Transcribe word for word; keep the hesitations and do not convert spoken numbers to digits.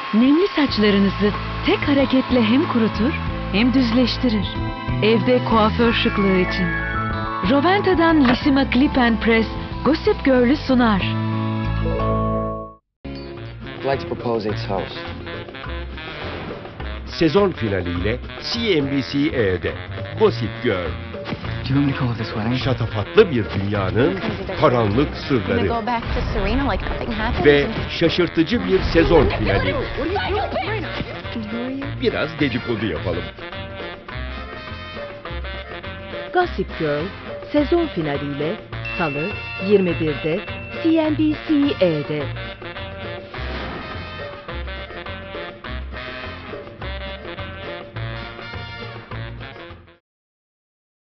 Nemli saçlarınızı tek hareketle hem kurutur hem düzleştirir. Evde kuaför şıklığı için. Roventa'dan Lissima Clip and Press Gossip Girl'ü sunar. I'd like to propose a toast. Sezon finaliyle C N B C E'de Gossip Girl. Do you want me to call off this wedding? Şatafatlı bir dünyanın karanlık Gonna sırları go back to Serena like nothing happened. ve şaşırtıcı bir sezon finali. Biraz dedikodu yapalım. Gossip Girl sezon finaliyle Salı yirmi birde C N B C E'de.